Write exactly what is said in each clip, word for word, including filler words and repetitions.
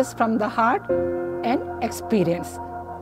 From the heart and experience.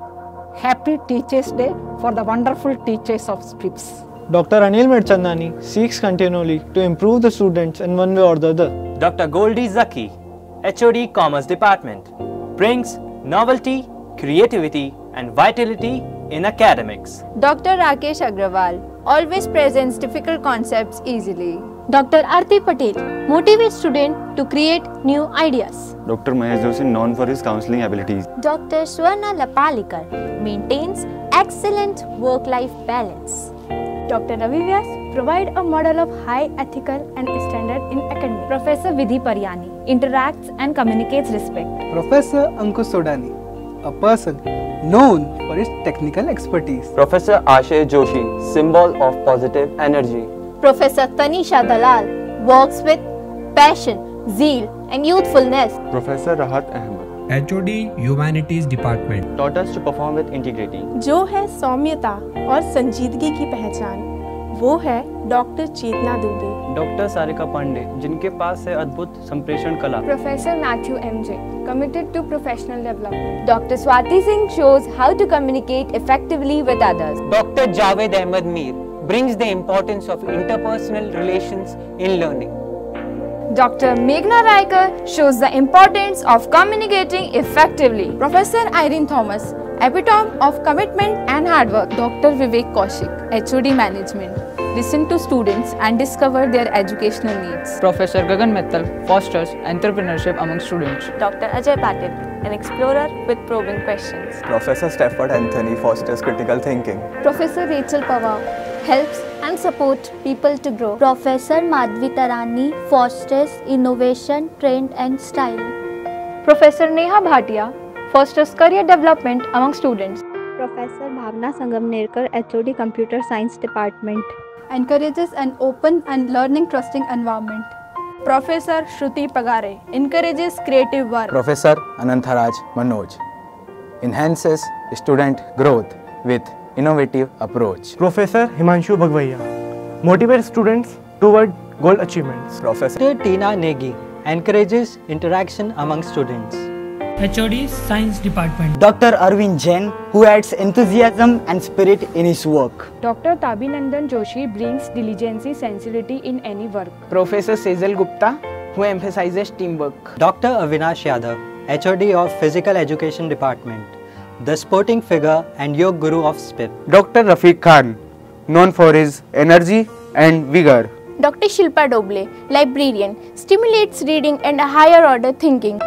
Happy Teachers' Day for the wonderful teachers of SPIPS. Doctor Anil Medchandani seeks continually to improve the students in one way or the other. Doctor Goldie Zaki, H O D Commerce Department, brings novelty, creativity and vitality in academics. Doctor Rakesh Agrawal always presents difficult concepts easily. Doctor Aarti Patel motivates students to create new ideas. Doctor Mahesh Joshi, known for his counseling abilities. Doctor Swarna Lapalikar maintains excellent work-life balance. Doctor Ravi Vyas provides a model of high ethical and standard in academics. Professor Vidhi Paryani interacts and communicates respect. Professor Ankush Sodani, a person known for his technical expertise. Professor Ashay Joshi, symbol of positive energy. Professor Tanisha Dalal works with passion, zeal and youthfulness. Professor Rahat Ahmed, H O D Humanities Department, taught us to perform with integrity. जो है सौम्यता और संजीदगी की पहचान, वो है doctor Chetna Dubey. Doctor Sarika Pandey, जिनके पास है अद्भुत संप्रेषण कला। Professor Matthew MJ, committed to professional development. Doctor Swati Singh shows how to communicate effectively with others. Doctor Javed Ahmed Mir brings the importance of interpersonal relations in learning. Doctor Meghna Raikar shows the importance of communicating effectively. Professor Irene Thomas, epitome of commitment and hard work. Doctor Vivek Kaushik, H O D Management, listen to students and discover their educational needs. Professor Gagan Mittal fosters entrepreneurship among students. Doctor Ajay Patil, an explorer with probing questions. Professor Stafford Anthony fosters critical thinking. Professor Rachel Pawar helps and supports people to grow. Professor Madhvi Tarani fosters innovation, trend and style. Professor Neha Bhatia fosters career development among students. Professor Bhavna Sangamnerkar, H O D Computer Science Department, encourages an open and learning trusting environment. Professor Shruti Pagare encourages creative work. Professor Anantharaj Manoj enhances student growth with innovative approach. Professor Himanshu Bhagwaiya motivates students toward goal achievements. Professor Tina Negi encourages interaction among students. H O D Science Department. Doctor Arvind Jain, who adds enthusiasm and spirit in his work. Doctor Tabinandan Joshi brings diligence, sincerity in any work. Professor Sejal Gupta, who emphasizes teamwork. Doctor Avinash Yadav, H O D of Physical Education Department, the sporting figure and yoga guru of S P I P. Doctor Rafiq Khan, known for his energy and vigor. Doctor Shilpa Doble, librarian, stimulates reading and a higher order thinking.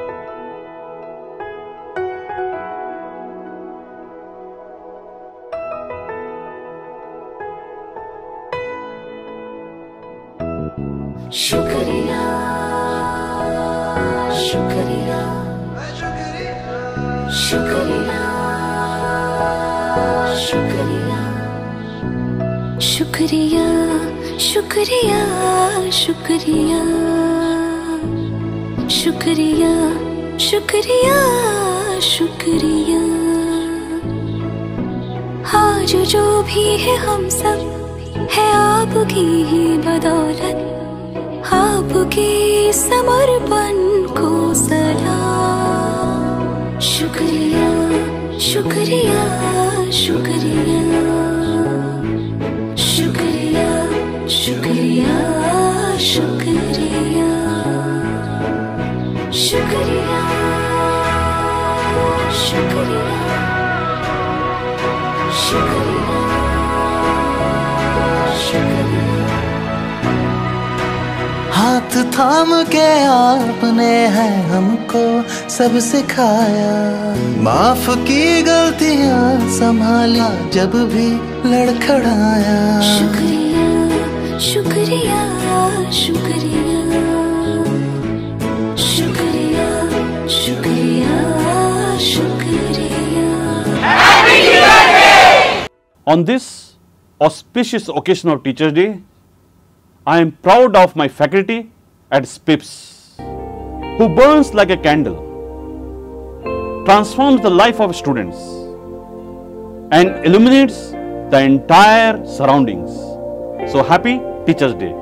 शुक्रिया शुक्रिया शुक्रिया शुक्रिया शुक्रिया शुक्रिया शुक्रिया शुक्रिया शुक्रिया शुक्रिया आज जो भी है हम सब है आपकी ही बदौलत, आपके समर्पण को सलाम। शुक्रिया शुक्रिया शुक्रिया शुक्रिया शुक्रिया शुक्रिया शुक्रिया शुक्रिया शुक्रिया शुक्रिया। हाथ थाम के आपने है हमको सब सिखाया, माफ की गलतियां संभाला जब भी लड़खड़ाया। शुक्रिया शुक्रिया शुक्रिया शुक्रिया शुक्रिया शुक्रिया। On this auspicious occasion of Teachers' Day, I am proud of my faculty at S P I P S, who burns like a candle, transforms the life of students, and illuminates the entire surroundings. So happy Teachers' Day.